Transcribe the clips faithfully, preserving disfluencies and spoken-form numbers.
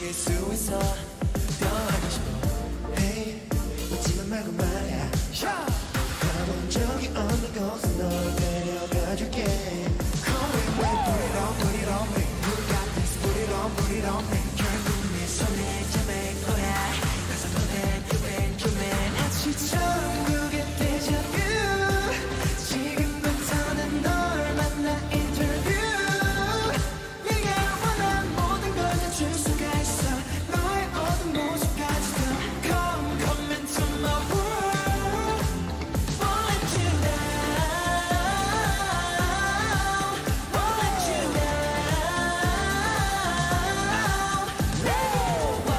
느낄 수 있어 더 하고 싶어 Hey 웃지만 말고 말야 가본 적이 없는 곳에 널 데려가줄게 Come with me put it on put it on me You got this put it on put it on me 결국 내 손에 잡을 거야 가서 너는 you're in your man 마치 천국의 데자뷰 지금부터는 널 만나 인터뷰 네가 원한 모든 걸 다 줄 수가 있어 너의 어두운 모습까지도 Come come into my world Won't let you down Won't let you down Whoa.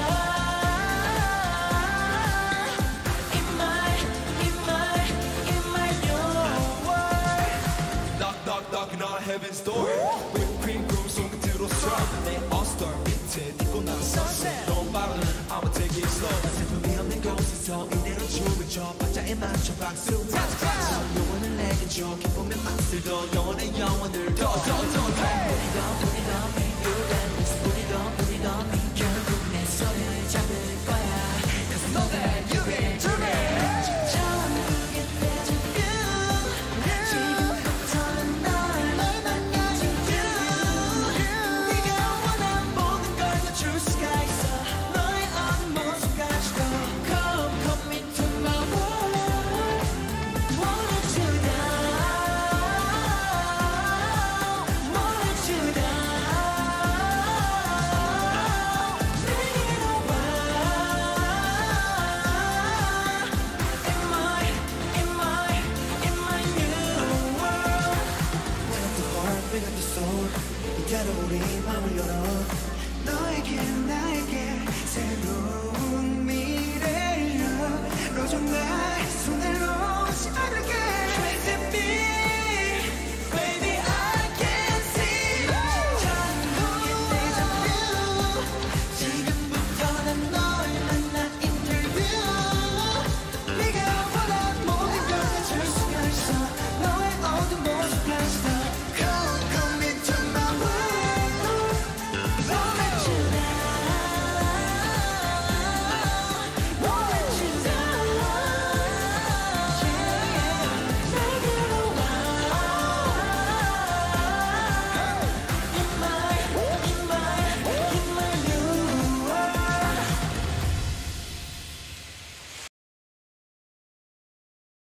In my, in my, in my new world Knock knock knocking on heaven's door Whipped cream groove 손끝으로 strong 내 all-star 밑에 딛고 난 sunset 너무 빠르는 I'ma take it slow 슬픔이 없는 곳에서 이대로 춤을 춰 박자에 맞춰 박수 영혼을 내게 줘 기쁨의 맛을 더 영원의 영혼을 더더더 Put it on put it on me